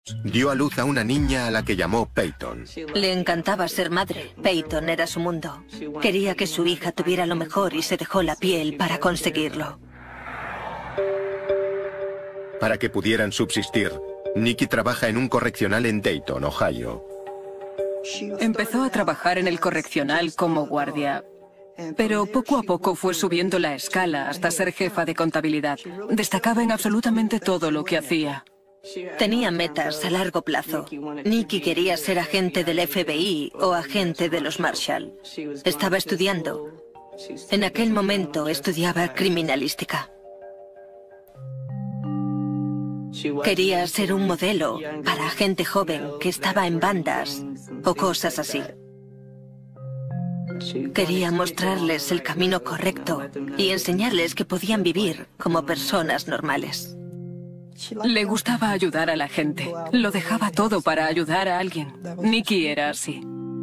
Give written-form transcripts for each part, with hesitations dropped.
Dio a luz a una niña a la que llamó Peyton. Le encantaba ser madre. Peyton era su mundo. Quería que su hija tuviera lo mejor y se dejó la piel para conseguirlo. Para que pudieran subsistir, Nikki trabaja en un correccional en Dayton, Ohio. Empezó a trabajar en el correccional como guardia, pero poco a poco fue subiendo la escala hasta ser jefa de contabilidad. Destacaba en absolutamente todo lo que hacía. Tenía metas a largo plazo. Nikki quería ser agente del FBI o agente de los Marshall. Estaba estudiando. En aquel momento estudiaba criminalística. Quería ser un modelo para gente joven que estaba en bandas o cosas así. Quería mostrarles el camino correcto y enseñarles que podían vivir como personas normales. Le gustaba ayudar a la gente. Lo dejaba todo para ayudar a alguien. Nikki era así.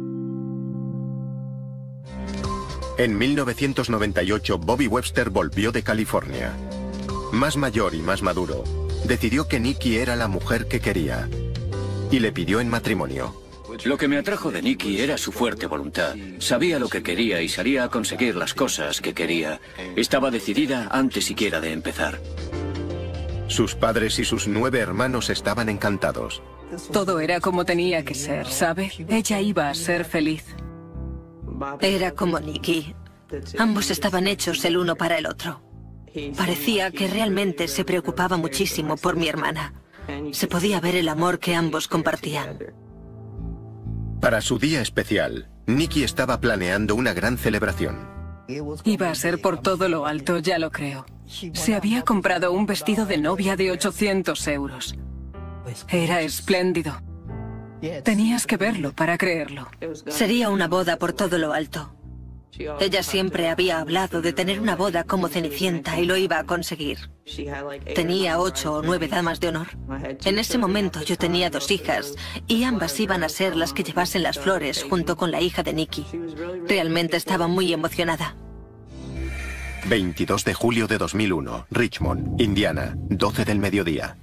En 1998, Bobby Webster volvió de California. Más mayor y más maduro, decidió que Nikki era la mujer que quería y le pidió en matrimonio. Lo que me atrajo de Nikki era su fuerte voluntad. Sabía lo que quería y salía a conseguir las cosas que quería. Estaba decidida antes siquiera de empezar. Sus padres y sus 9 hermanos estaban encantados. Todo era como tenía que ser, ¿sabe? Ella iba a ser feliz. Era como Nikki. Ambos estaban hechos el uno para el otro. Parecía que realmente se preocupaba muchísimo por mi hermana. Se podía ver el amor que ambos compartían. Para su día especial, Nikki estaba planeando una gran celebración. Iba a ser por todo lo alto, ya lo creo. Se había comprado un vestido de novia de 800 euros. Era espléndido. Tenías que verlo para creerlo. Sería una boda por todo lo alto. Ella siempre había hablado de tener una boda como Cenicienta y lo iba a conseguir. Tenía 8 o 9 damas de honor. En ese momento yo tenía 2 hijas y ambas iban a ser las que llevasen las flores junto con la hija de Nikki. Realmente estaba muy emocionada. 22 de julio de 2001, Richmond, Indiana, 12 del mediodía.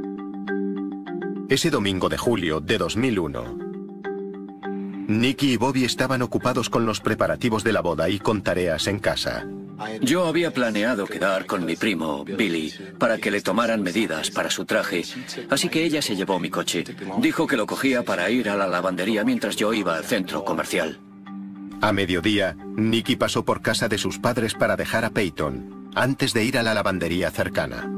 Ese domingo de julio de 2001, Nikki y Bobby estaban ocupados con los preparativos de la boda y con tareas en casa. Yo había planeado quedar con mi primo, Billy, para que le tomaran medidas para su traje, así que ella se llevó mi coche. Dijo que lo cogía para ir a la lavandería mientras yo iba al centro comercial. A mediodía, Nikki pasó por casa de sus padres para dejar a Peyton, antes de ir a la lavandería cercana.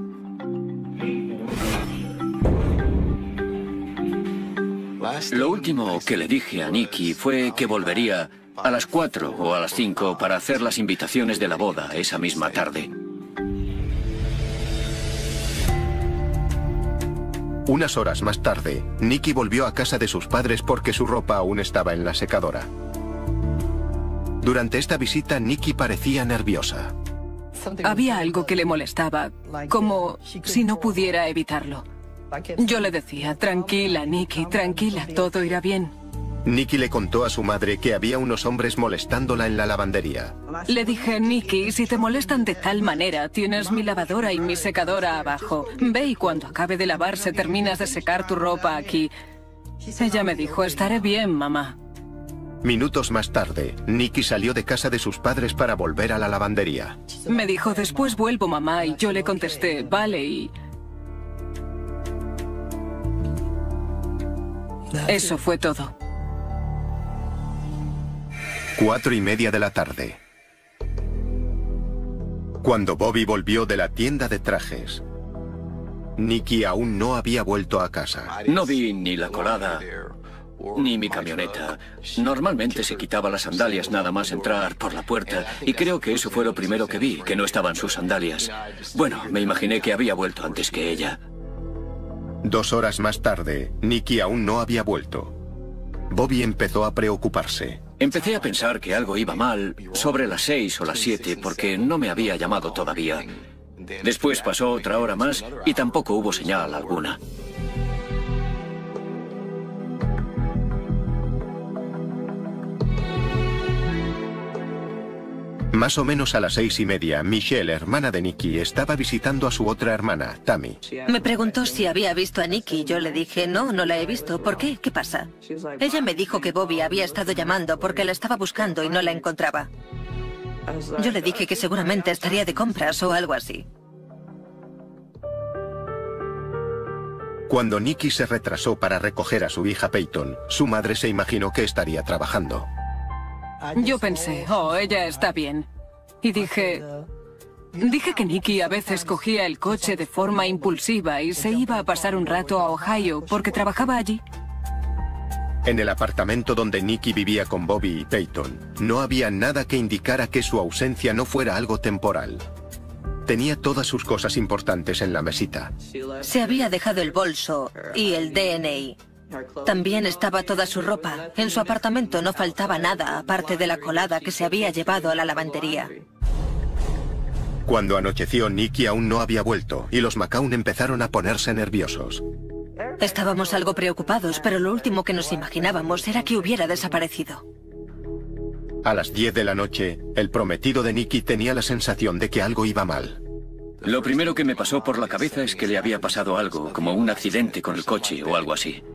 Lo último que le dije a Nikki fue que volvería a las 4 o a las 5 para hacer las invitaciones de la boda esa misma tarde. Unas horas más tarde, Nikki volvió a casa de sus padres porque su ropa aún estaba en la secadora. Durante esta visita, Nikki parecía nerviosa. Había algo que le molestaba, como si no pudiera evitarlo. Yo le decía, tranquila, Nikki, tranquila, todo irá bien. Nikki le contó a su madre que había unos hombres molestándola en la lavandería. Le dije, Nikki, si te molestan de tal manera, tienes mi lavadora y mi secadora abajo. Ve y cuando acabe de lavarse terminas de secar tu ropa aquí. Ella me dijo, estaré bien, mamá. Minutos más tarde, Nikki salió de casa de sus padres para volver a la lavandería. Me dijo, después vuelvo, mamá, y yo le contesté, vale, y... Eso fue todo. 4:30 de la tarde. Cuando Bobby volvió de la tienda de trajes, Nikki aún no había vuelto a casa. No vi ni la colada, ni mi camioneta. Normalmente se quitaba las sandalias nada más entrar por la puerta, y creo que eso fue lo primero que vi, que no estaban sus sandalias. Bueno, me imaginé que había vuelto antes que ella. 2 horas más tarde, Nikki aún no había vuelto. Bobby empezó a preocuparse. Empecé a pensar que algo iba mal sobre las 6 o las 7 porque no me había llamado todavía. Después pasó otra hora más y tampoco hubo señal alguna. Más o menos a las 6:30, Michelle, hermana de Nikki, estaba visitando a su otra hermana, Tammy. Me preguntó si había visto a Nikki. Yo le dije, no, no la he visto. ¿Por qué? ¿Qué pasa? Ella me dijo que Bobby había estado llamando porque la estaba buscando y no la encontraba. Yo le dije que seguramente estaría de compras o algo así. Cuando Nikki se retrasó para recoger a su hija Peyton, su madre se imaginó que estaría trabajando. Yo pensé, oh, ella está bien. Y dije que Nikki a veces cogía el coche de forma impulsiva y se iba a pasar un rato a Ohio porque trabajaba allí. En el apartamento donde Nikki vivía con Bobby y Peyton, no había nada que indicara que su ausencia no fuera algo temporal. Tenía todas sus cosas importantes en la mesita. Se había dejado el bolso y el DNI. También estaba toda su ropa. En su apartamento no faltaba nada, aparte de la colada que se había llevado a la lavandería. Cuando anocheció, Nikki aún no había vuelto y los McCown empezaron a ponerse nerviosos. Estábamos algo preocupados, pero lo último que nos imaginábamos era que hubiera desaparecido. A las 10 de la noche, el prometido de Nikki tenía la sensación de que algo iba mal. Lo primero que me pasó por la cabeza es que le había pasado algo, como un accidente con el coche o algo así.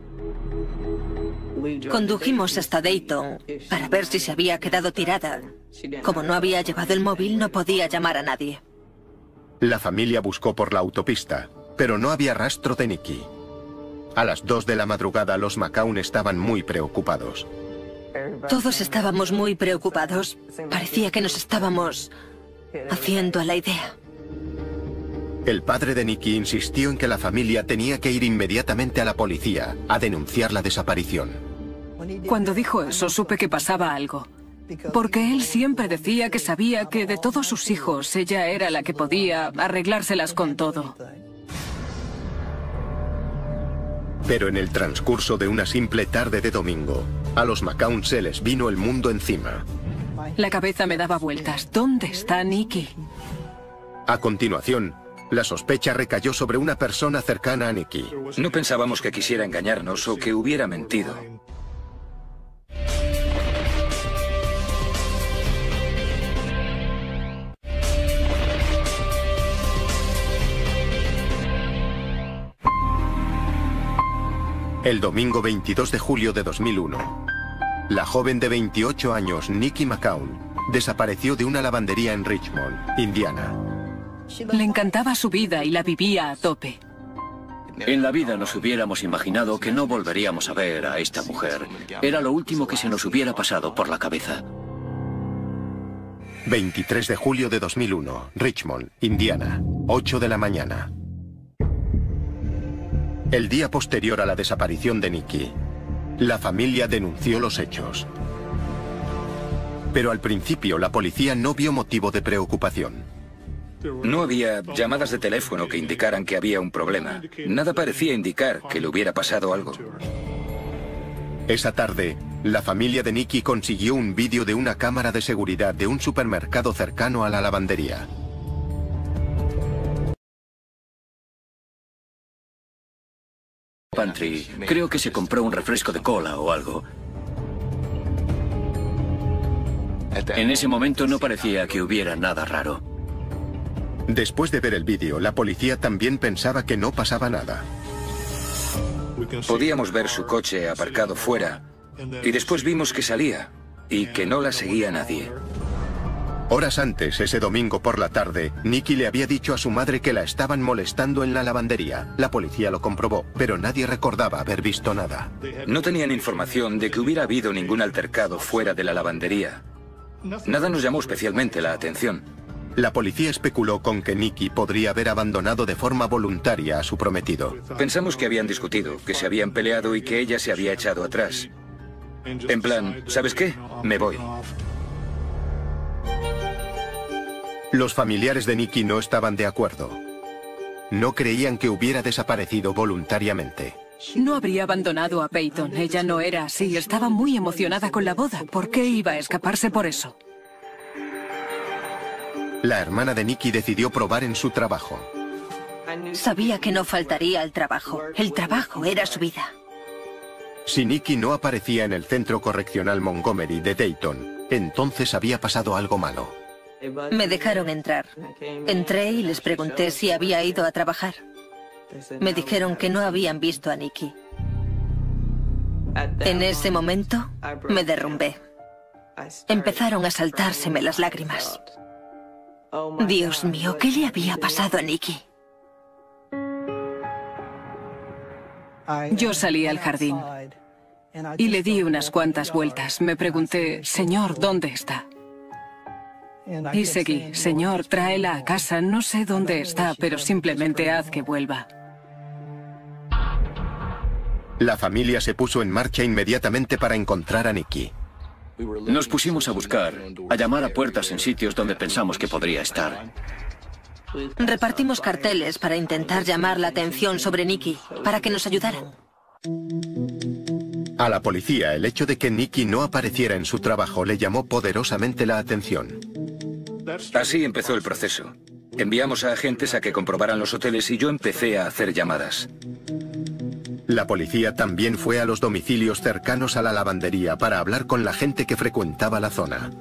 Condujimos hasta Dayton para ver si se había quedado tirada. Como no había llevado el móvil, no podía llamar a nadie. La familia buscó por la autopista, pero no había rastro de Nikki. A las 2 de la madrugada, los McCown estaban muy preocupados. Todos estábamos muy preocupados. Parecía que nos estábamos haciendo a la idea. El padre de Nikki insistió en que la familia tenía que ir inmediatamente a la policía a denunciar la desaparición. Cuando dijo eso, supe que pasaba algo. Porque él siempre decía que sabía que de todos sus hijos, ella era la que podía arreglárselas con todo. Pero en el transcurso de una simple tarde de domingo, a los McCown se les vino el mundo encima. La cabeza me daba vueltas. ¿Dónde está Nikki? A continuación, la sospecha recayó sobre una persona cercana a Nikki. No pensábamos que quisiera engañarnos o que hubiera mentido. El domingo 22 de julio de 2001, la joven de 28 años, Nikki McCown, desapareció de una lavandería en Richmond, Indiana. Le encantaba su vida y la vivía a tope. En la vida nos hubiéramos imaginado que no volveríamos a ver a esta mujer. Era lo último que se nos hubiera pasado por la cabeza. 23 de julio de 2001, Richmond, Indiana, 8 de la mañana. El día posterior a la desaparición de Nikki, la familia denunció los hechos. Pero al principio la policía no vio motivo de preocupación. No había llamadas de teléfono que indicaran que había un problema. Nada parecía indicar que le hubiera pasado algo. Esa tarde, la familia de Nikki consiguió un vídeo de una cámara de seguridad de un supermercado cercano a la lavandería. Pantry. Creo que se compró un refresco de cola o algo. En ese momento no parecía que hubiera nada raro. Después de ver el vídeo, la policía también pensaba que no pasaba nada. Podíamos ver su coche aparcado fuera y después vimos que salía y que no la seguía nadie. Horas antes, ese domingo por la tarde, Nikki le había dicho a su madre que la estaban molestando en la lavandería. La policía lo comprobó, pero nadie recordaba haber visto nada. No tenían información de que hubiera habido ningún altercado fuera de la lavandería. Nada nos llamó especialmente la atención. La policía especuló con que Nikki podría haber abandonado de forma voluntaria a su prometido. Pensamos que habían discutido, que se habían peleado y que ella se había echado atrás. En plan, ¿sabes qué? Me voy. Los familiares de Nikki no estaban de acuerdo. No creían que hubiera desaparecido voluntariamente. No habría abandonado a Peyton. Ella no era así. Estaba muy emocionada con la boda. ¿Por qué iba a escaparse por eso? La hermana de Nikki decidió probar en su trabajo. Sabía que no faltaría al trabajo. El trabajo era su vida. Si Nikki no aparecía en el centro correccional Montgomery de Dayton, entonces había pasado algo malo. Me dejaron entrar. Entré y les pregunté si había ido a trabajar. Me dijeron que no habían visto a Nikki. En ese momento me derrumbé. Empezaron a saltárseme las lágrimas. Dios mío, ¿qué le había pasado a Nikki? Yo salí al jardín y le di unas cuantas vueltas. Me pregunté, Señor, ¿dónde está? Y seguí, Señor, tráela a casa. No sé dónde está, pero simplemente haz que vuelva. La familia se puso en marcha inmediatamente para encontrar a Nikki. Nos pusimos a buscar, a llamar a puertas en sitios donde pensamos que podría estar. Repartimos carteles para intentar llamar la atención sobre Nikki, para que nos ayudaran. A la policía, el hecho de que Nikki no apareciera en su trabajo le llamó poderosamente la atención. Así empezó el proceso. Enviamos a agentes a que comprobaran los hoteles y yo empecé a hacer llamadas. La policía también fue a los domicilios cercanos a la lavandería para hablar con la gente que frecuentaba la zona.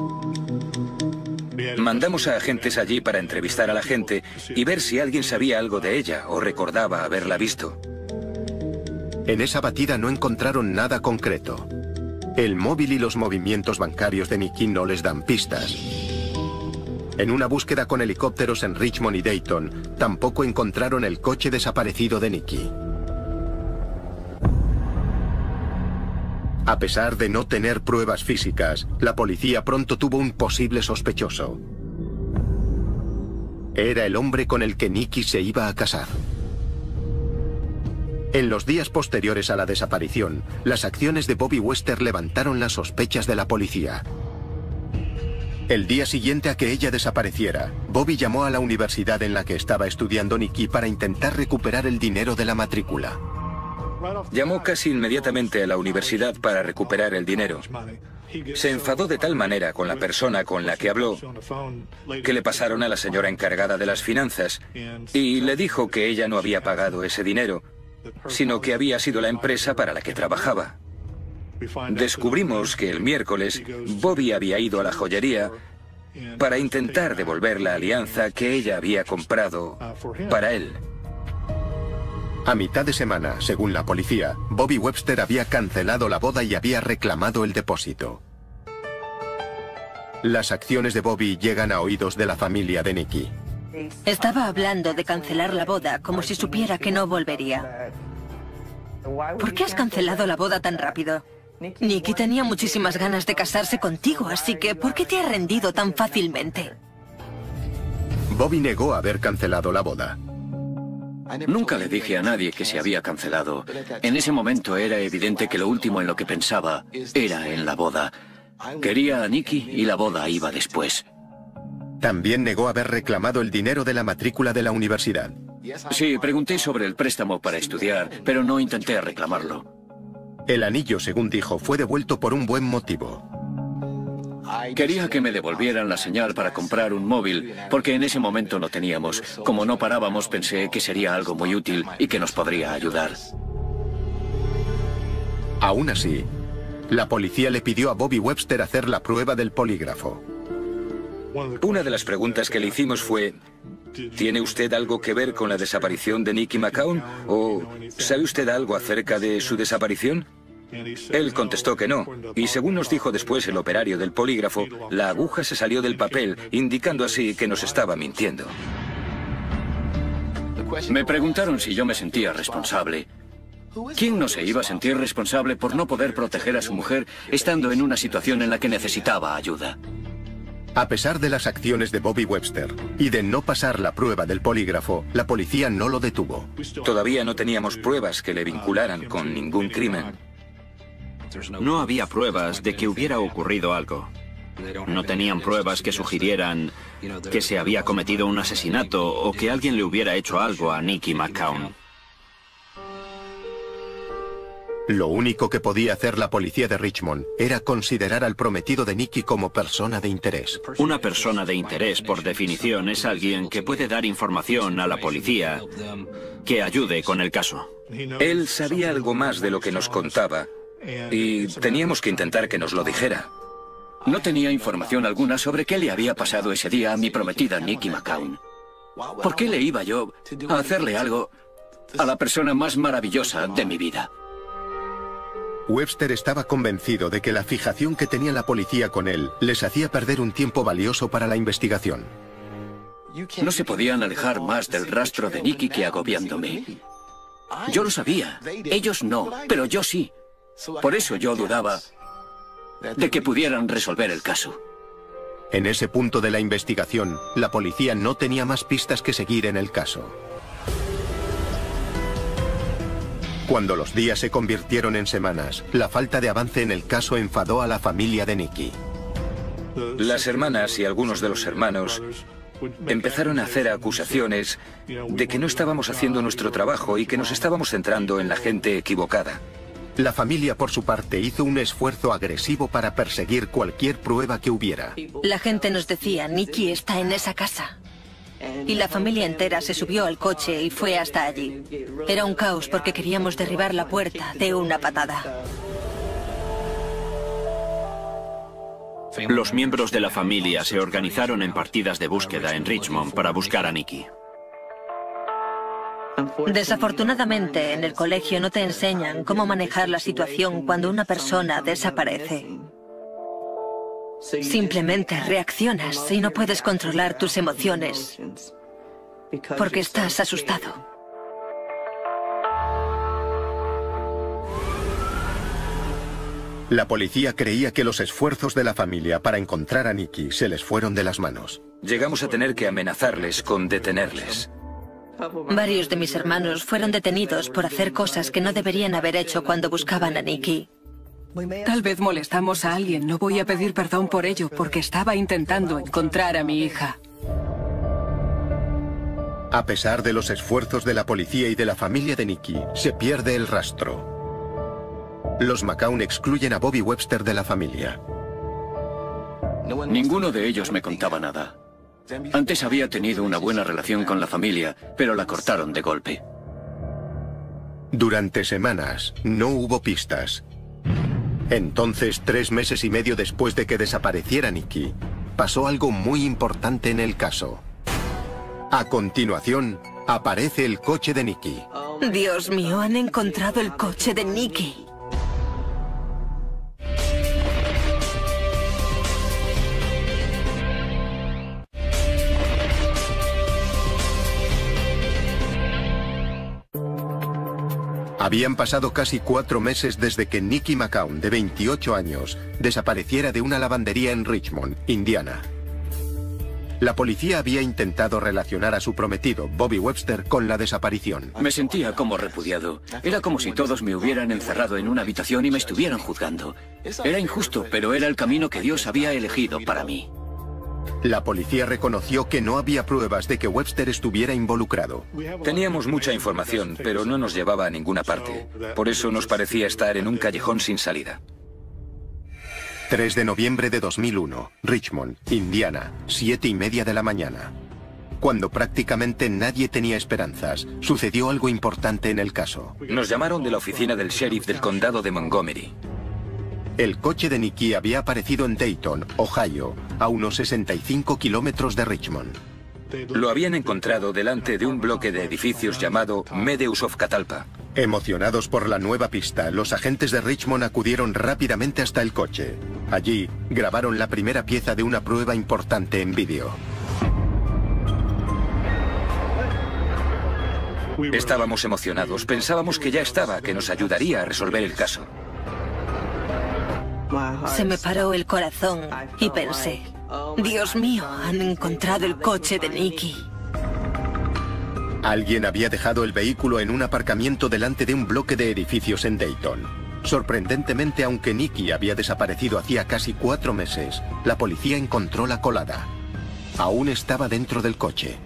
Mandamos a agentes allí para entrevistar a la gente y ver si alguien sabía algo de ella o recordaba haberla visto. En esa batida no encontraron nada concreto. El móvil y los movimientos bancarios de Nikki no les dan pistas. En una búsqueda con helicópteros en Richmond y Dayton, tampoco encontraron el coche desaparecido de Nikki. A pesar de no tener pruebas físicas, la policía pronto tuvo un posible sospechoso. Era el hombre con el que Nikki se iba a casar. En los días posteriores a la desaparición, las acciones de Bobby Webster levantaron las sospechas de la policía. El día siguiente a que ella desapareciera, Bobby llamó a la universidad en la que estaba estudiando Nikki para intentar recuperar el dinero de la matrícula. Llamó casi inmediatamente a la universidad para recuperar el dinero. Se enfadó de tal manera con la persona con la que habló que le pasaron a la señora encargada de las finanzas y le dijo que ella no había pagado ese dinero, sino que había sido la empresa para la que trabajaba. Descubrimos que el miércoles Bobby había ido a la joyería para intentar devolver la alianza que ella había comprado para él. A mitad de semana, según la policía, Bobby Webster había cancelado la boda y había reclamado el depósito. Las acciones de Bobby llegan a oídos de la familia de Nikki. Estaba hablando de cancelar la boda como si supiera que no volvería. ¿Por qué has cancelado la boda tan rápido? Nikki tenía muchísimas ganas de casarse contigo, así que ¿por qué te has rendido tan fácilmente? Bobby negó haber cancelado la boda. Nunca le dije a nadie que se había cancelado. En ese momento era evidente que lo último en lo que pensaba era en la boda. Quería a Nikki y la boda iba después. También negó haber reclamado el dinero de la matrícula de la universidad. Sí, pregunté sobre el préstamo para estudiar, pero no intenté reclamarlo. El anillo, según dijo, fue devuelto por un buen motivo. Quería que me devolvieran la señal para comprar un móvil, porque en ese momento no teníamos. Como no parábamos, pensé que sería algo muy útil y que nos podría ayudar. Aún así, la policía le pidió a Bobby Webster hacer la prueba del polígrafo. Una de las preguntas que le hicimos fue: ¿tiene usted algo que ver con la desaparición de Nikki McCown? ¿O sabe usted algo acerca de su desaparición? Él contestó que no, y según nos dijo después el operario del polígrafo, la aguja se salió del papel, indicando así que nos estaba mintiendo. Me preguntaron si yo me sentía responsable. ¿Quién no se iba a sentir responsable por no poder proteger a su mujer estando en una situación en la que necesitaba ayuda? A pesar de las acciones de Bobby Webster y de no pasar la prueba del polígrafo, la policía no lo detuvo. Todavía no teníamos pruebas que le vincularan con ningún crimen. No había pruebas de que hubiera ocurrido algo. No tenían pruebas que sugirieran que se había cometido un asesinato o que alguien le hubiera hecho algo a Nikki McCown. Lo único que podía hacer la policía de Richmond era considerar al prometido de Nikki como persona de interés. Una persona de interés, por definición, es alguien que puede dar información a la policía que ayude con el caso. Él sabía algo más de lo que nos contaba y teníamos que intentar que nos lo dijera. No tenía información alguna sobre qué le había pasado ese día a mi prometida Nikki McCown. ¿Por qué le iba yo a hacerle algo a la persona más maravillosa de mi vida? Webster estaba convencido de que la fijación que tenía la policía con él les hacía perder un tiempo valioso para la investigación. No se podían alejar más del rastro de Nikki que agobiándome. Yo lo sabía, ellos no, pero yo sí. Por eso yo dudaba de que pudieran resolver el caso. En ese punto de la investigación, la policía no tenía más pistas que seguir en el caso. Cuando los días se convirtieron en semanas, la falta de avance en el caso enfadó a la familia de Nikki. Las hermanas y algunos de los hermanos empezaron a hacer acusaciones de que no estábamos haciendo nuestro trabajo y que nos estábamos centrando en la gente equivocada. La familia, por su parte, hizo un esfuerzo agresivo para perseguir cualquier prueba que hubiera. La gente nos decía, Nikki está en esa casa. Y la familia entera se subió al coche y fue hasta allí. Era un caos porque queríamos derribar la puerta de una patada. Los miembros de la familia se organizaron en partidas de búsqueda en Richmond para buscar a Nikki. Desafortunadamente, en el colegio no te enseñan cómo manejar la situación cuando una persona desaparece. Simplemente reaccionas y no puedes controlar tus emociones porque estás asustado. La policía creía que los esfuerzos de la familia para encontrar a Nikki se les fueron de las manos. Llegamos a tener que amenazarles con detenerles. Varios de mis hermanos fueron detenidos por hacer cosas que no deberían haber hecho cuando buscaban a Nikki. Tal vez molestamos a alguien, no voy a pedir perdón por ello, porque estaba intentando encontrar a mi hija. A pesar de los esfuerzos de la policía y de la familia de Nikki, se pierde el rastro. Los McCown excluyen a Bobby Webster de la familia. Ninguno de ellos me contaba nada. Antes había tenido una buena relación con la familia, pero la cortaron de golpe. Durante semanas no hubo pistas. Entonces, 3 meses y medio después de que desapareciera Nikki, pasó algo muy importante en el caso. A continuación, aparece el coche de Nikki. Dios mío, han encontrado el coche de Nikki. Habían pasado casi 4 meses desde que Nikki McCown, de 28 años, desapareciera de una lavandería en Richmond, Indiana. La policía había intentado relacionar a su prometido, Bobby Webster, con la desaparición. Me sentía como repudiado. Era como si todos me hubieran encerrado en una habitación y me estuvieran juzgando. Era injusto, pero era el camino que Dios había elegido para mí. La policía reconoció que no había pruebas de que Webster estuviera involucrado. Teníamos mucha información, pero no nos llevaba a ninguna parte. Por eso nos parecía estar en un callejón sin salida. 3 de noviembre de 2001, Richmond, Indiana, 7:30 de la mañana. Cuando prácticamente nadie tenía esperanzas, sucedió algo importante en el caso. Nos llamaron de la oficina del sheriff del condado de Montgomery. El coche de Nikki había aparecido en Dayton, Ohio, a unos 65 kilómetros de Richmond. Lo habían encontrado delante de un bloque de edificios llamado Meadows of Catalpa. Emocionados por la nueva pista, los agentes de Richmond acudieron rápidamente hasta el coche. Allí, grabaron la primera pieza de una prueba importante en vídeo. Estábamos emocionados, pensábamos que ya estaba, que nos ayudaría a resolver el caso. Se me paró el corazón y pensé, Dios mío, han encontrado el coche de Nikki. Alguien había dejado el vehículo en un aparcamiento delante de un bloque de edificios en Dayton. Sorprendentemente, aunque Nikki había desaparecido hacía casi 4 meses, la policía encontró la colada. Aún estaba dentro del coche.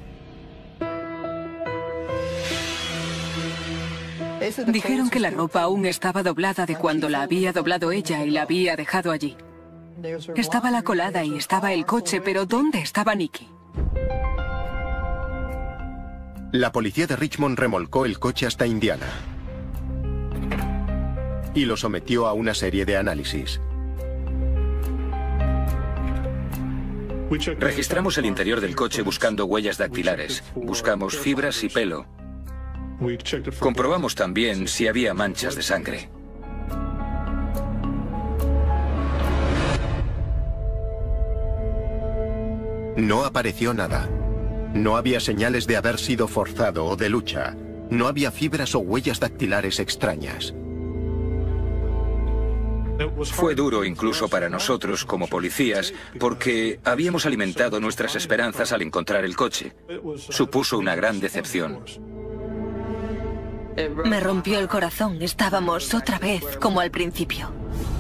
Dijeron que la ropa aún estaba doblada de cuando la había doblado ella y la había dejado allí. Estaba la colada y estaba el coche, pero ¿dónde estaba Nikki? La policía de Richmond remolcó el coche hasta Indiana y lo sometió a una serie de análisis. Registramos el interior del coche buscando huellas dactilares. Buscamos fibras y pelo. Comprobamos también si había manchas de sangre. No apareció nada. No había señales de haber sido forzado o de lucha. No había fibras o huellas dactilares extrañas. Fue duro incluso para nosotros como policías porque habíamos alimentado nuestras esperanzas al encontrar el coche. Supuso una gran decepción. Me rompió el corazón. Estábamos otra vez como al principio.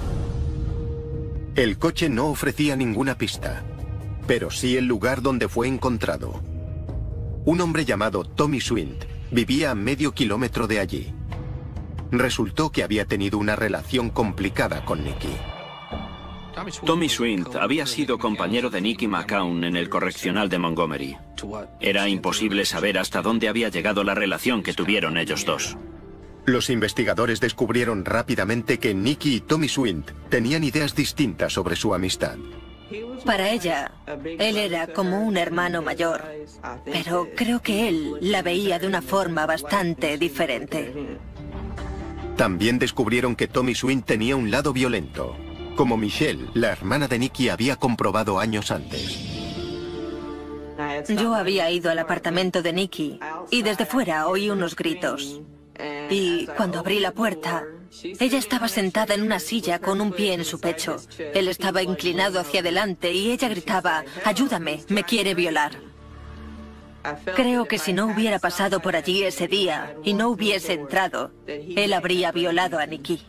El coche no ofrecía ninguna pista, pero sí el lugar donde fue encontrado. Un hombre llamado Tommy Swint vivía a medio kilómetro de allí. Resultó que había tenido una relación complicada con Nicky. Tommy Swint había sido compañero de Nicky McCown en el correccional de Montgomery. Era imposible saber hasta dónde había llegado la relación que tuvieron ellos dos. Los investigadores descubrieron rápidamente que Nicky y Tommy Swint tenían ideas distintas sobre su amistad. Para ella, él era como un hermano mayor, pero creo que él la veía de una forma bastante diferente. También descubrieron que Tommy Swint tenía un lado violento, como Michelle, la hermana de Nicky, había comprobado años antes. Yo había ido al apartamento de Nicky y desde fuera oí unos gritos. Y cuando abrí la puerta, ella estaba sentada en una silla con un pie en su pecho. Él estaba inclinado hacia adelante y ella gritaba: «Ayúdame, me quiere violar». Creo que si no hubiera pasado por allí ese día y no hubiese entrado, él habría violado a Nicky.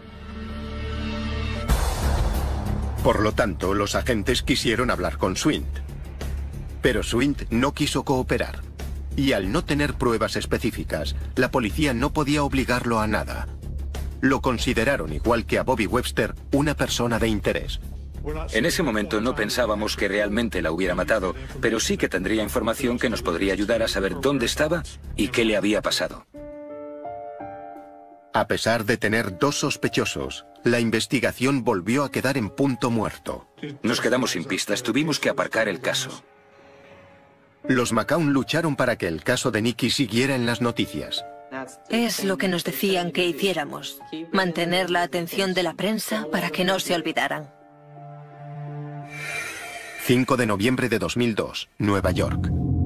Por lo tanto, los agentes quisieron hablar con Swint. Pero Swint no quiso cooperar. Y al no tener pruebas específicas, la policía no podía obligarlo a nada. Lo consideraron, igual que a Bobby Webster, una persona de interés. En ese momento no pensábamos que realmente la hubiera matado, pero sí que tendría información que nos podría ayudar a saber dónde estaba y qué le había pasado. A pesar de tener dos sospechosos, la investigación volvió a quedar en punto muerto. Nos quedamos sin pistas, tuvimos que aparcar el caso. Los McCown lucharon para que el caso de Nicky siguiera en las noticias. Es lo que nos decían que hiciéramos, mantener la atención de la prensa para que no se olvidaran. 5 de noviembre de 2002, Nueva York.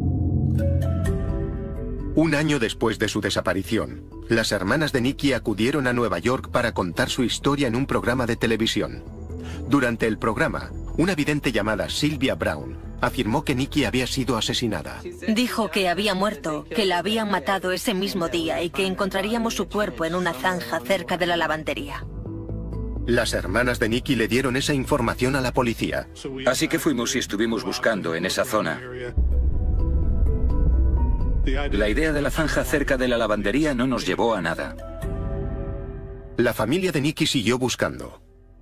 Un año después de su desaparición, las hermanas de Nicky acudieron a Nueva York para contar su historia en un programa de televisión. Durante el programa, una vidente llamada Sylvia Brown afirmó que Nicky había sido asesinada. Dijo que había muerto, que la habían matado ese mismo día y que encontraríamos su cuerpo en una zanja cerca de la lavandería. Las hermanas de Nicky le dieron esa información a la policía. Así que fuimos y estuvimos buscando en esa zona. La idea de la zanja cerca de la lavandería no nos llevó a nada. La familia de Nicky siguió buscando.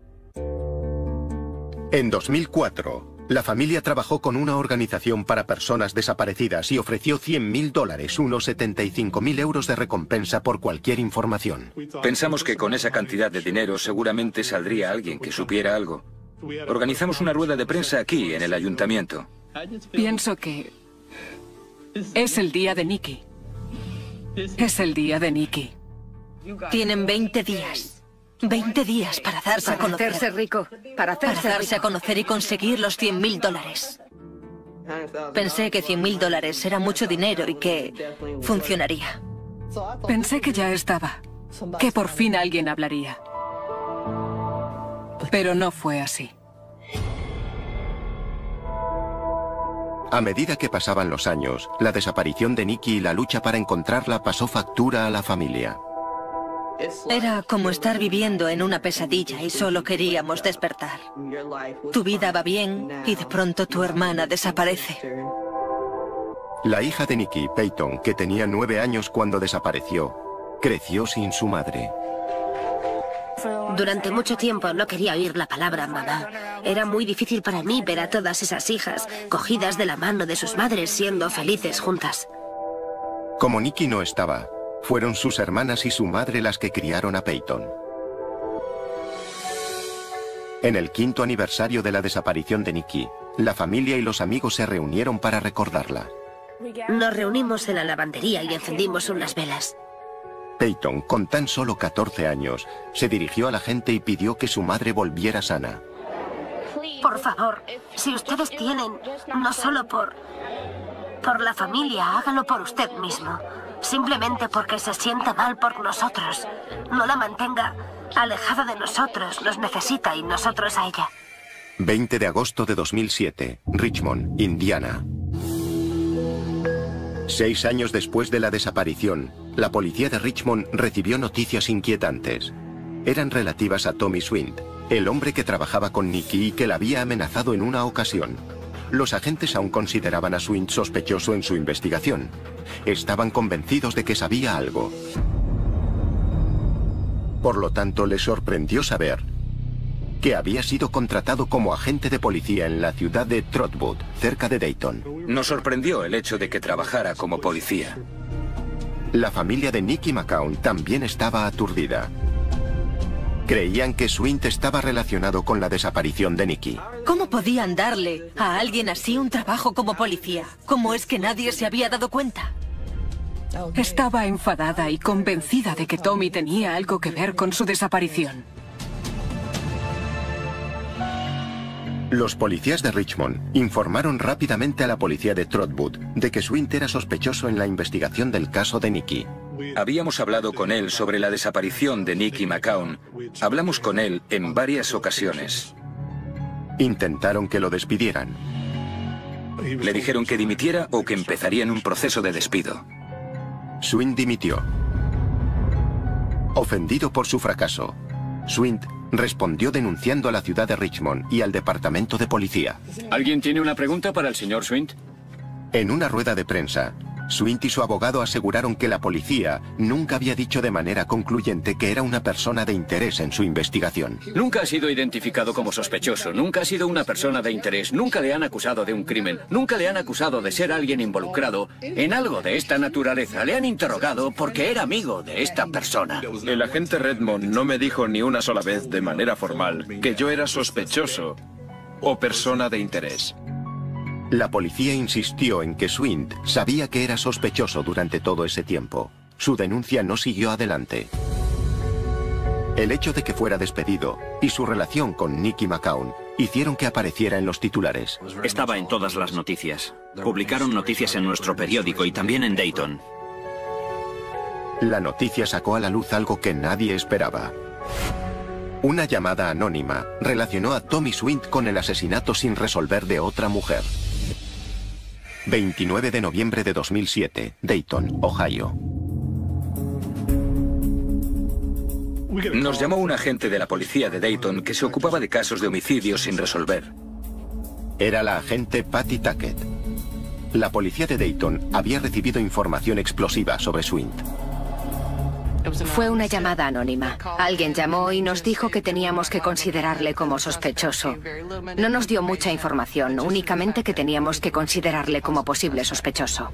En 2004, la familia trabajó con una organización para personas desaparecidas y ofreció $100.000, unos 75.000 euros de recompensa por cualquier información. Pensamos que con esa cantidad de dinero seguramente saldría alguien que supiera algo. Organizamos una rueda de prensa aquí, en el ayuntamiento. Pienso que es el día de Nicky. Es el día de Nicky. Tienen 20 días. 20 días para darse a conocer. Hacerse rico. Para Darse a conocer y conseguir los $100.000. Pensé que $100.000 era mucho dinero y que funcionaría. Pensé que ya estaba, que por fin alguien hablaría. Pero no fue así. A medida que pasaban los años, la desaparición de Nicky y la lucha para encontrarla pasó factura a la familia. Era como estar viviendo en una pesadilla y solo queríamos despertar. Tu vida va bien y de pronto tu hermana desaparece. La hija de Nicky, Peyton, que tenía 9 años cuando desapareció, creció sin su madre. Durante mucho tiempo no quería oír la palabra mamá. Era muy difícil para mí ver a todas esas hijas cogidas de la mano de sus madres siendo felices juntas. Como Nicky no estaba, fueron sus hermanas y su madre las que criaron a Peyton. En el 5º aniversario de la desaparición de Nicky, la familia y los amigos se reunieron para recordarla. Nos reunimos en la lavandería y encendimos unas velas. Dayton, con tan solo 14 años, se dirigió a la gente y pidió que su madre volviera sana. Por favor, si ustedes tienen, no solo por la familia, hágalo por usted mismo. Simplemente porque se sienta mal por nosotros. No la mantenga alejada de nosotros, nos necesita y nosotros a ella. 20 de agosto de 2007, Richmond, Indiana. 6 años después de la desaparición, la policía de Richmond recibió noticias inquietantes. Eran relativas a Tommy Swint, el hombre que trabajaba con Nikki y que la había amenazado en una ocasión. Los agentes aún consideraban a Swint sospechoso en su investigación. Estaban convencidos de que sabía algo. Por lo tanto, les sorprendió saber que había sido contratado como agente de policía en la ciudad de Trotwood, cerca de Dayton. Nos sorprendió el hecho de que trabajara como policía. La familia de Nikki McCown también estaba aturdida. Creían que Swint estaba relacionado con la desaparición de Nikki. ¿Cómo podían darle a alguien así un trabajo como policía? ¿Cómo es que nadie se había dado cuenta? Estaba enfadada y convencida de que Tommy tenía algo que ver con su desaparición. Los policías de Richmond informaron rápidamente a la policía de Trotwood de que Swint era sospechoso en la investigación del caso de Nikki. Habíamos hablado con él sobre la desaparición de Nikki McCown. Hablamos con él en varias ocasiones. Intentaron que lo despidieran. Le dijeron que dimitiera o que empezarían un proceso de despido. Swint dimitió. Ofendido por su fracaso, Swint respondió denunciando a la ciudad de Richmond y al departamento de policía. ¿Alguien tiene una pregunta para el señor Swint? En una rueda de prensa, Swint y su abogado aseguraron que la policía nunca había dicho de manera concluyente que era una persona de interés en su investigación. Nunca ha sido identificado como sospechoso, nunca ha sido una persona de interés, nunca le han acusado de un crimen, nunca le han acusado de ser alguien involucrado en algo de esta naturaleza. Le han interrogado porque era amigo de esta persona. El agente Redmond no me dijo ni una sola vez de manera formal que yo era sospechoso o persona de interés. La policía insistió en que Swint sabía que era sospechoso durante todo ese tiempo. Su denuncia no siguió adelante. El hecho de que fuera despedido y su relación con Nikki McCown hicieron que apareciera en los titulares. Estaba en todas las noticias. Publicaron noticias en nuestro periódico y también en Dayton. La noticia sacó a la luz algo que nadie esperaba. Una llamada anónima relacionó a Tommy Swint con el asesinato sin resolver de otra mujer. 29 de noviembre de 2007, Dayton, Ohio. Nos llamó un agente de la policía de Dayton que se ocupaba de casos de homicidios sin resolver. Era la agente Patty Tackett. La policía de Dayton había recibido información explosiva sobre Swint. Fue una llamada anónima. Alguien llamó y nos dijo que teníamos que considerarle como sospechoso. No nos dio mucha información, únicamente que teníamos que considerarle como posible sospechoso.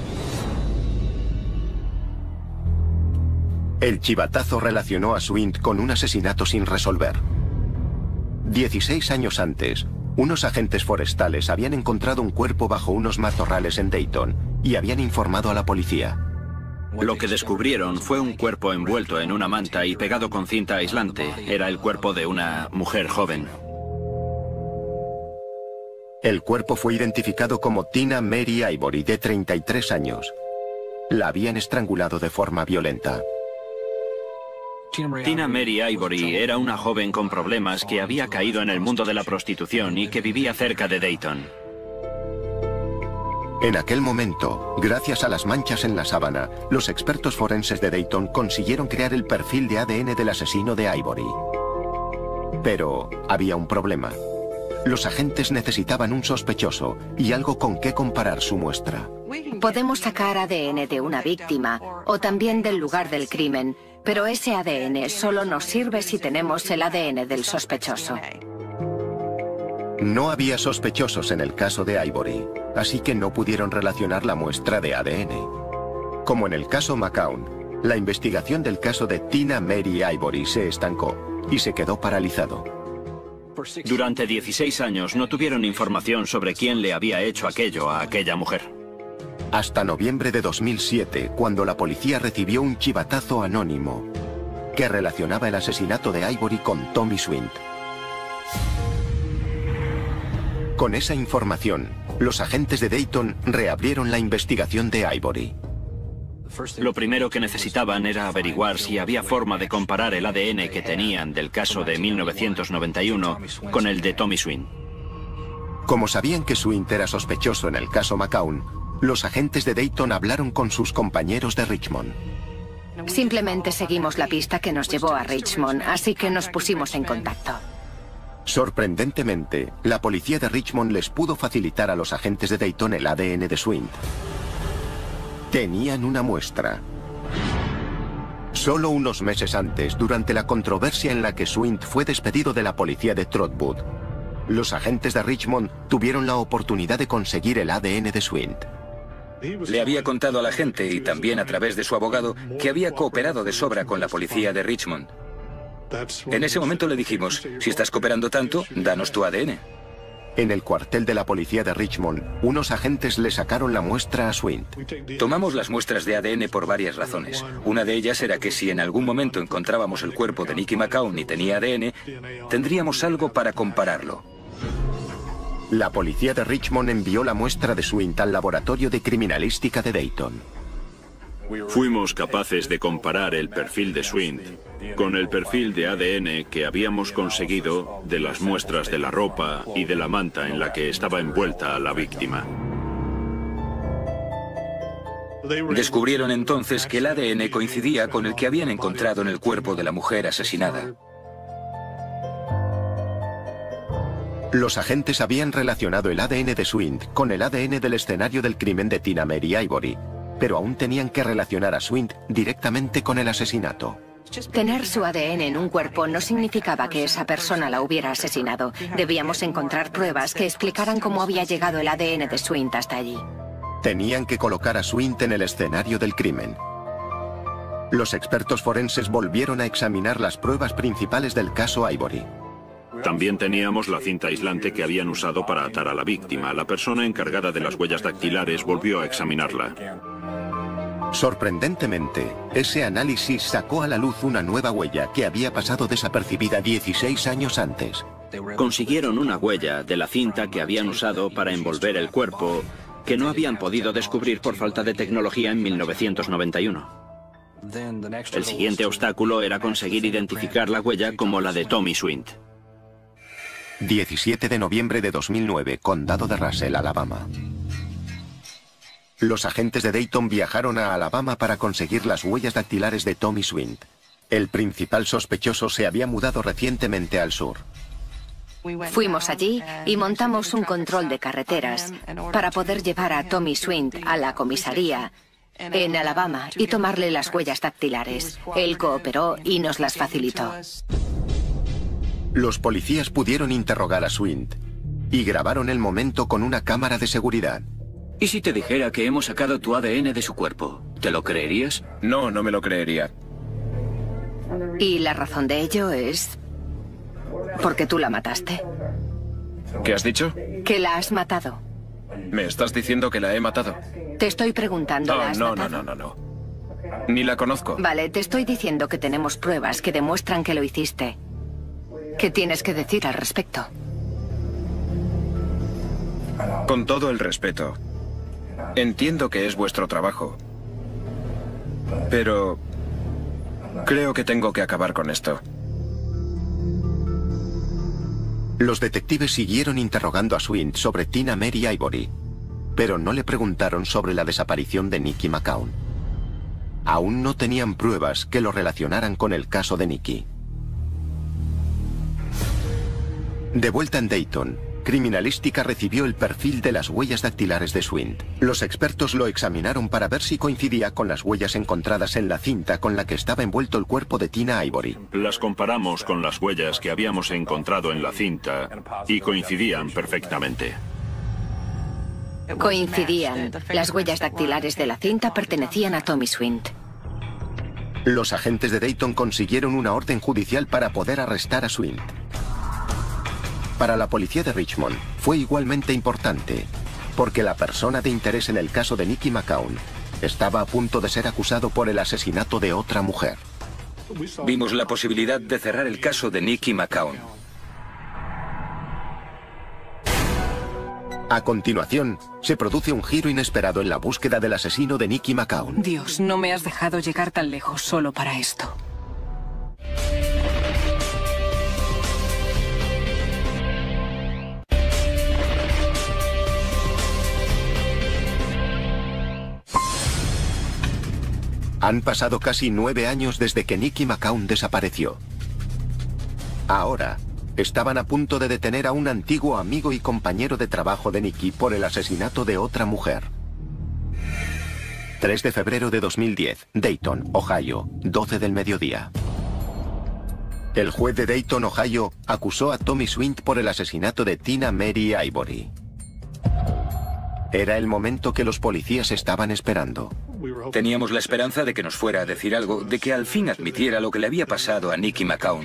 El chivatazo relacionó a Swint con un asesinato sin resolver. 16 años antes, unos agentes forestales habían encontrado un cuerpo bajo unos matorrales en Dayton y habían informado a la policía. Lo que descubrieron fue un cuerpo envuelto en una manta y pegado con cinta aislante. Era el cuerpo de una mujer joven. El cuerpo fue identificado como Tina Mary Ivory, de 33 años. La habían estrangulado de forma violenta. Tina Mary Ivory era una joven con problemas que había caído en el mundo de la prostitución y que vivía cerca de Dayton. En aquel momento, gracias a las manchas en la sábana, los expertos forenses de Dayton consiguieron crear el perfil de ADN del asesino de Ivory. Pero había un problema. Los agentes necesitaban un sospechoso y algo con qué comparar su muestra. Podemos sacar ADN de una víctima o también del lugar del crimen, pero ese ADN solo nos sirve si tenemos el ADN del sospechoso. No había sospechosos en el caso de Ivory, así que no pudieron relacionar la muestra de ADN. Como en el caso McCown, la investigación del caso de Tina Mary Ivory se estancó y se quedó paralizado. Durante 16 años no tuvieron información sobre quién le había hecho aquello a aquella mujer. Hasta noviembre de 2007, cuando la policía recibió un chivatazo anónimo que relacionaba el asesinato de Ivory con Tommy Swint. Con esa información, los agentes de Dayton reabrieron la investigación de Ivory. Lo primero que necesitaban era averiguar si había forma de comparar el ADN que tenían del caso de 1991 con el de Tommy Swint. Como sabían que Swint era sospechoso en el caso McCown, los agentes de Dayton hablaron con sus compañeros de Richmond. Simplemente seguimos la pista que nos llevó a Richmond, así que nos pusimos en contacto. Sorprendentemente, la policía de Richmond les pudo facilitar a los agentes de Dayton el ADN de Swint. Tenían una muestra. Solo unos meses antes, durante la controversia en la que Swint fue despedido de la policía de Trotwood, los agentes de Richmond tuvieron la oportunidad de conseguir el ADN de Swint. Le había contado a la gente, y también a través de su abogado, que había cooperado de sobra con la policía de Richmond. En ese momento le dijimos, si estás cooperando tanto, danos tu ADN. En el cuartel de la policía de Richmond, unos agentes le sacaron la muestra a Swint. Tomamos las muestras de ADN por varias razones. Una de ellas era que si en algún momento encontrábamos el cuerpo de Nicky McCown y tenía ADN, tendríamos algo para compararlo. La policía de Richmond envió la muestra de Swint al laboratorio de criminalística de Dayton. Fuimos capaces de comparar el perfil de Swint con el perfil de ADN que habíamos conseguido de las muestras de la ropa y de la manta en la que estaba envuelta la víctima. Descubrieron entonces que el ADN coincidía con el que habían encontrado en el cuerpo de la mujer asesinada. Los agentes habían relacionado el ADN de Swint con el ADN del escenario del crimen de Tina Mary Ivory, pero aún tenían que relacionar a Swint directamente con el asesinato. Tener su ADN en un cuerpo no significaba que esa persona la hubiera asesinado. Debíamos encontrar pruebas que explicaran cómo había llegado el ADN de Swint hasta allí. Tenían que colocar a Swint en el escenario del crimen. Los expertos forenses volvieron a examinar las pruebas principales del caso Ivory. También teníamos la cinta aislante que habían usado para atar a la víctima. La persona encargada de las huellas dactilares volvió a examinarla. Sorprendentemente, ese análisis sacó a la luz una nueva huella que había pasado desapercibida 16 años antes. Consiguieron una huella de la cinta que habían usado para envolver el cuerpo, que no habían podido descubrir por falta de tecnología en 1991. El siguiente obstáculo era conseguir identificar la huella como la de Tommy Swint. 17 de noviembre de 2009, Condado de Russell, Alabama. Los agentes de Dayton viajaron a Alabama para conseguir las huellas dactilares de Tommy Swint. El principal sospechoso se había mudado recientemente al sur. Fuimos allí y montamos un control de carreteras para poder llevar a Tommy Swint a la comisaría en Alabama y tomarle las huellas dactilares. Él cooperó y nos las facilitó. Los policías pudieron interrogar a Swint y grabaron el momento con una cámara de seguridad. ¿Y si te dijera que hemos sacado tu ADN de su cuerpo? ¿Te lo creerías? No, no me lo creería. Y la razón de ello es porque tú la mataste. ¿Qué has dicho? Que la has matado. ¿Me estás diciendo que la he matado? Te estoy preguntando, ¿la has matado? No. Ni la conozco. Vale, te estoy diciendo que tenemos pruebas que demuestran que lo hiciste. ¿Qué tienes que decir al respecto? Con todo el respeto, entiendo que es vuestro trabajo, pero creo que tengo que acabar con esto. Los detectives siguieron interrogando a Swint sobre Tina Mary Ivory, pero no le preguntaron sobre la desaparición de Nicky McCown. Aún no tenían pruebas que lo relacionaran con el caso de Nicky. De vuelta en Dayton, Criminalística recibió el perfil de las huellas dactilares de Swint. Los expertos lo examinaron para ver si coincidía con las huellas encontradas en la cinta con la que estaba envuelto el cuerpo de Tina Ivory. Las comparamos con las huellas que habíamos encontrado en la cinta y coincidían perfectamente. Coincidían. Las huellas dactilares de la cinta pertenecían a Tommy Swint. Los agentes de Dayton consiguieron una orden judicial para poder arrestar a Swint. para la policía de Richmond fue igualmente importante, porque la persona de interés en el caso de Nicky McCown estaba a punto de ser acusado por el asesinato de otra mujer. Vimos la posibilidad de cerrar el caso de Nicky McCown. A continuación, se produce un giro inesperado en la búsqueda del asesino de Nicky McCown. Dios, no me has dejado llegar tan lejos solo para esto. Han pasado casi 9 años desde que Nicky McCown desapareció. Ahora, estaban a punto de detener a un antiguo amigo y compañero de trabajo de Nicky por el asesinato de otra mujer. 3 de febrero de 2010, Dayton, Ohio, 12 del mediodía. El juez de Dayton, Ohio, acusó a Tommy Swint por el asesinato de Tina Mary Ivory. Era el momento que los policías estaban esperando. Teníamos la esperanza de que nos fuera a decir algo, de que al fin admitiera lo que le había pasado a Nicky McCown.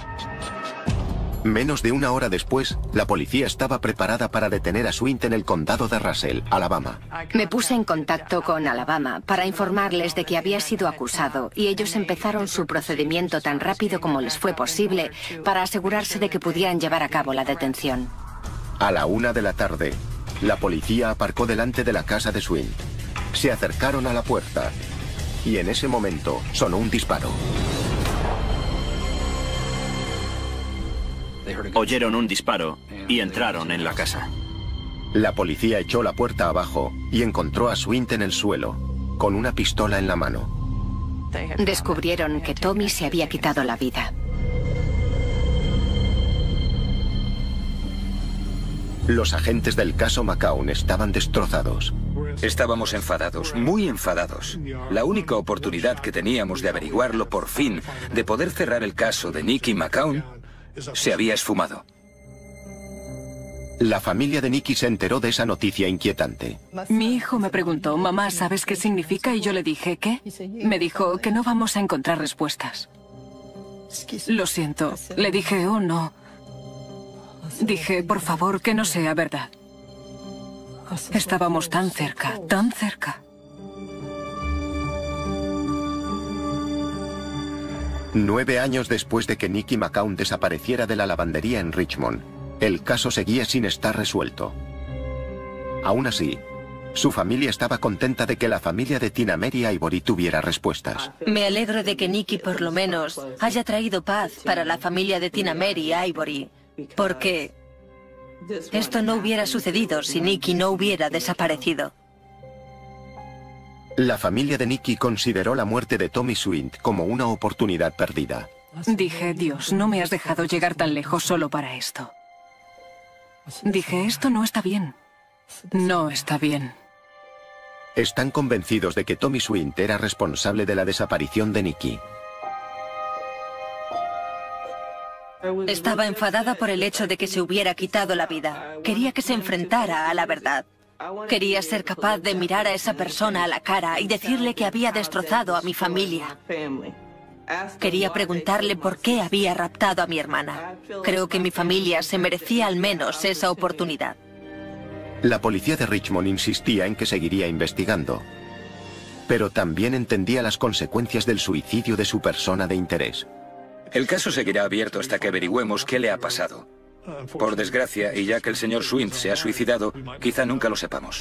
Menos de una hora después, la policía estaba preparada para detener a Swint en el condado de Russell, Alabama. Me puse en contacto con Alabama para informarles de que había sido acusado y ellos empezaron su procedimiento tan rápido como les fue posible para asegurarse de que pudieran llevar a cabo la detención. A la 1 de la tarde, la policía aparcó delante de la casa de Swint. Se acercaron a la puerta y en ese momento sonó un disparo. Oyeron un disparo y entraron en la casa. La policía echó la puerta abajo y encontró a Swint en el suelo, con una pistola en la mano. Descubrieron que Tommy se había quitado la vida. Los agentes del caso McCown estaban destrozados. Estábamos enfadados, muy enfadados. La única oportunidad que teníamos de averiguarlo por fin, de poder cerrar el caso de Nicky McCown, se había esfumado. La familia de Nicky se enteró de esa noticia inquietante. Mi hijo me preguntó, mamá, ¿sabes qué significa? Y yo le dije, ¿qué? Me dijo que no vamos a encontrar respuestas. Lo siento. Le dije, oh, no. Dije, por favor, que no sea verdad. Estábamos tan cerca, tan cerca. 9 años después de que Nicky McCown desapareciera de la lavandería en Richmond, el caso seguía sin estar resuelto. Aún así, su familia estaba contenta de que la familia de Tina Mary Ivory tuviera respuestas. Me alegro de que Nicky por lo menos haya traído paz para la familia de Tina Mary Ivory, porque esto no hubiera sucedido si Nicky no hubiera desaparecido. La familia de Nicky consideró la muerte de Tommy Swint como una oportunidad perdida. Dije, Dios, no me has dejado llegar tan lejos solo para esto. Dije, esto no está bien. No está bien. Están convencidos de que Tommy Swint era responsable de la desaparición de Nicky. Estaba enfadada por el hecho de que se hubiera quitado la vida. Quería que se enfrentara a la verdad. Quería ser capaz de mirar a esa persona a la cara y decirle que había destrozado a mi familia. Quería preguntarle por qué había raptado a mi hermana. Creo que mi familia se merecía al menos esa oportunidad. La policía de Richmond insistía en que seguiría investigando, pero también entendía las consecuencias del suicidio de su persona de interés. El caso seguirá abierto hasta que averigüemos qué le ha pasado. Por desgracia, y ya que el señor Swint se ha suicidado, quizá nunca lo sepamos.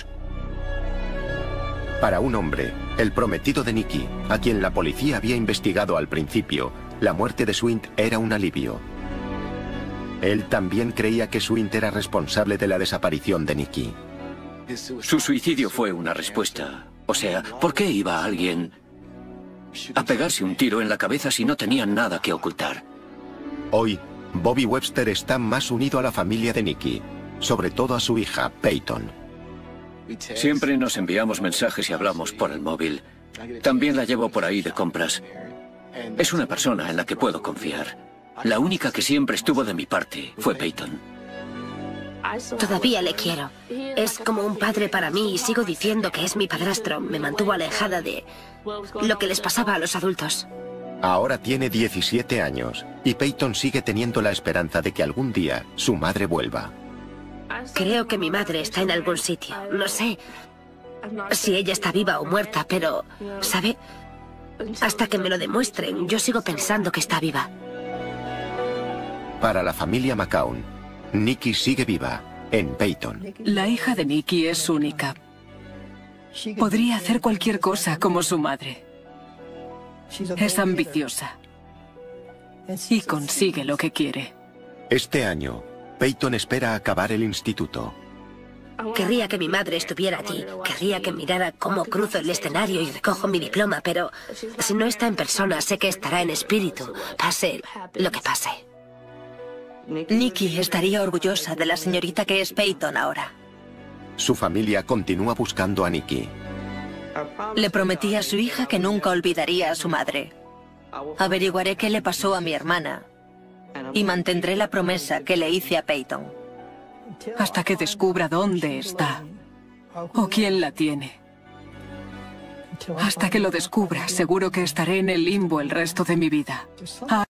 Para un hombre, el prometido de Nicky, a quien la policía había investigado al principio, la muerte de Swint era un alivio. Él también creía que Swint era responsable de la desaparición de Nicky. Su suicidio fue una respuesta. O sea, ¿por qué iba alguien a pegarse un tiro en la cabeza si no tenían nada que ocultar? Hoy, Bobby Webster está más unido a la familia de Nicky, sobre todo a su hija, Peyton. Siempre nos enviamos mensajes y hablamos por el móvil. También la llevo por ahí de compras. Es una persona en la que puedo confiar. La única que siempre estuvo de mi parte fue Peyton. Todavía le quiero. Es como un padre para mí y sigo diciendo que es mi padrastro. Me mantuvo alejada de lo que les pasaba a los adultos. Ahora tiene 17 años y Peyton sigue teniendo la esperanza de que algún día su madre vuelva. Creo que mi madre está en algún sitio. No sé si ella está viva o muerta, pero, ¿sabe? Hasta que me lo demuestren, yo sigo pensando que está viva. Para la familia McCown, Nikki sigue viva en Peyton. La hija de Nikki es única. Podría hacer cualquier cosa como su madre. Es ambiciosa. Y consigue lo que quiere. Este año, Peyton espera acabar el instituto. Querría que mi madre estuviera allí. Querría que mirara cómo cruzo el escenario y recojo mi diploma, pero si no está en persona, sé que estará en espíritu, pase lo que pase. Nikki estaría orgullosa de la señorita que es Peyton ahora. Su familia continúa buscando a Nikki. Le prometí a su hija que nunca olvidaría a su madre. Averiguaré qué le pasó a mi hermana y mantendré la promesa que le hice a Peyton. Hasta que descubra dónde está o quién la tiene. Hasta que lo descubra, seguro que estaré en el limbo el resto de mi vida.